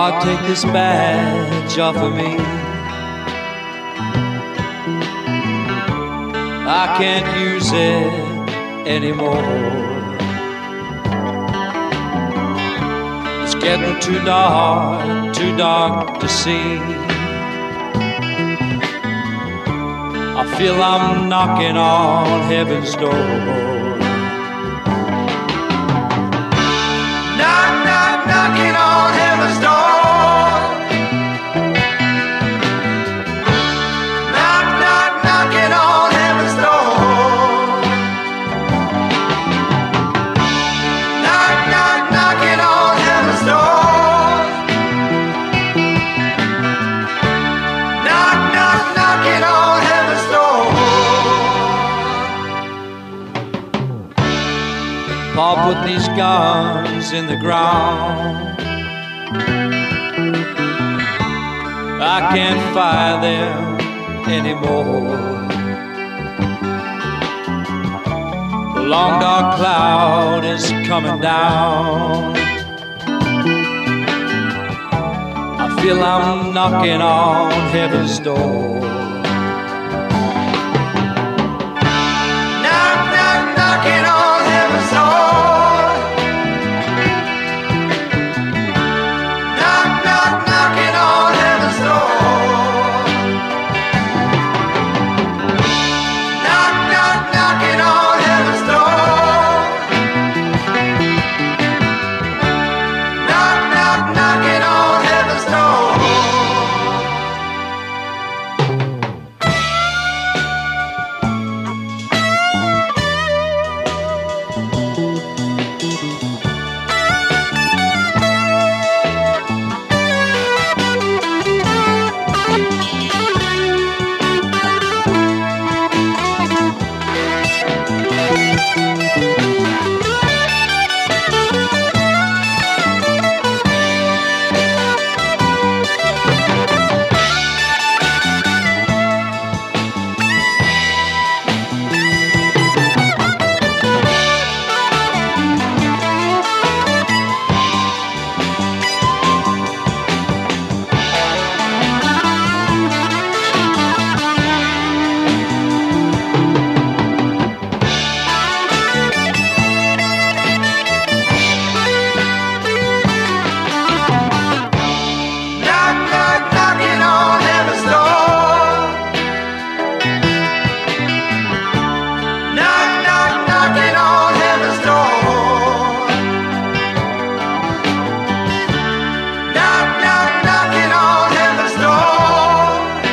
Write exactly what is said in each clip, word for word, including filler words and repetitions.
God, take this badge off of me. I can't use it anymore. It's getting too dark, too dark to see. I feel I'm knocking on heaven's door. Knock, knock, knocking on heaven's door. Knock, knock, knocking on heaven's door. Knock, knock, knocking on heaven's door. Knock, knock, knocking on heaven's door. Paul put these guns in the ground. I can't fire them anymore. The long dark cloud is coming down. I feel I'm knocking on heaven's door. Knock, knock, knocking on heaven's door. Knock, knock, knocking on heaven's door. Knock, knock, knocking on heaven's door. Knock, knock, knocking on heaven's door. Knock, knock, knocking on heaven's door. Knock, knock, knocking on heaven's door. Knock, knock, knocking on heaven's door.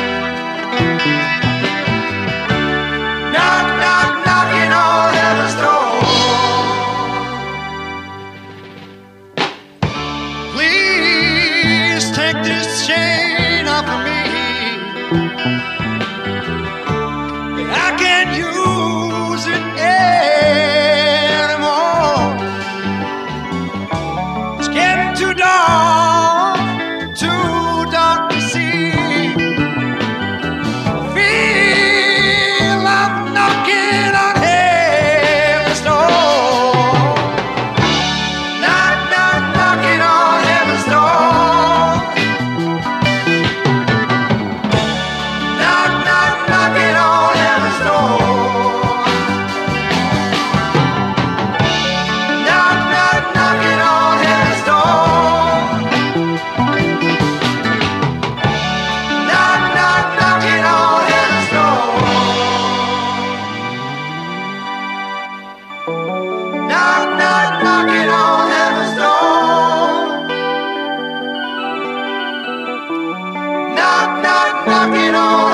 Knock, knock, knocking on heaven's door. Please take this chain off of me. I can't use it anymore. It's getting too dark, too dark to see. I feel I'm knocking on heaven's door. Knock, knock, knocking on heaven's door. Knock, knock, knocking on heaven's door. Knock, knock, knocking on heaven's door. Knock, knock, knocking on heaven's door. Knock, knock, knocking on heaven's door. Knock, knock, knocking on